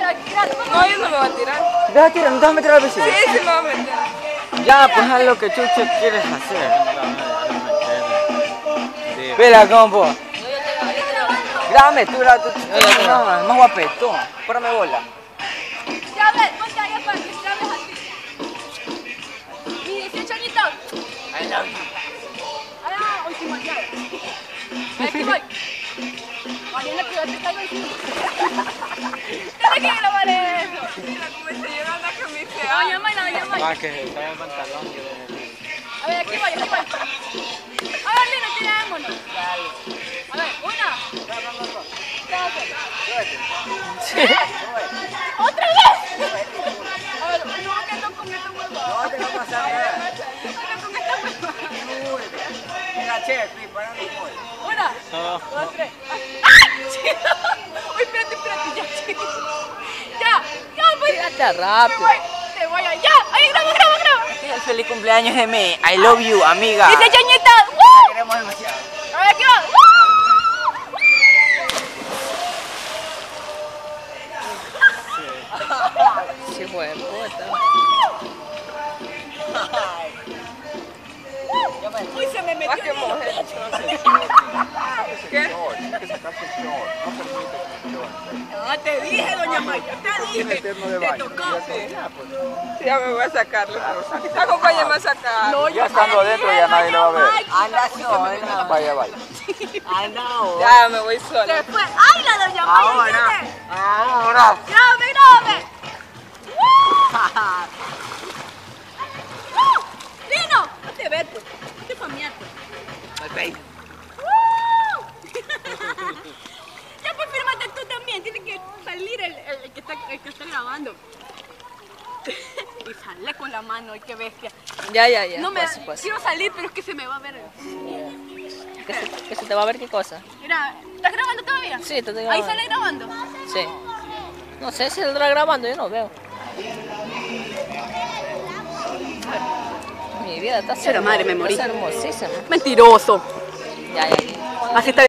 No, yo no me voy a tirar. Deja tirar, no te vas a meter al vecino. Sí, sí me voy a meter. Ya, pues haz lo que tú quieres hacer. Espera, compo. Grábame tú, no, más guapetón. Pórame bola. Ya ves, ponte ahí para que te hables así. Mi 18 añitos. I love you. Ah, último ya. Aquí voy. Mariana, que yo te caigo encima. Tienes que grabar eso. Mira cómo se lleva la camisa. No, llama. Va, que se cae el pantalón. A ver, aquí voy. A ver, Lino, tirámonos. A ver, una. ¡Otra vez! A ver, no, que no con esta hueva. No te va a pasar nada. No con esta hueva. Mira, che, para mi amor. Una, dos, tres. ¡Ay! Uy, espérate, ya, chico. Ya, pues. Tírate rápido. Te voy a... ¡Ya! ¡Ahí, graba! El feliz cumpleaños de mí. I love you, amiga. ¡Dice Chañeta! Te queremos demasiado. A ver, aquí va. Sí, fue puta. Uy, se me metió. ¿Qué? Ah, te dije, doña Maya, te dije. Te tocó. Ya me voy a sacarlo. Acompáñame a sacar. No, Ya estando adentro ya nadie lo va a ver. Anda sola. Vaya. Anda. Ya me voy sola. Se fue. ¡Ay, la doña Maya! Ahora. ¡Grábame! ¡Lino! Hazte ver, pues. Hazte familiar, pues. Ya, pues, fírmate tú también. Tiene que salir el que está grabando. Y sale con la mano, ay, qué bestia. Ya. No me pues. quiero salir, pero es que se me va a ver. ¿Que se te va a ver qué cosa? Mira, ¿estás grabando todavía? Sí, te estoy Ahí grabando. sale grabando. Sí. No sé si saldrá grabando, yo no veo. Mi vida, estás Pero madre, me morí. Estás hermosísima. Mentiroso. Ya. Así está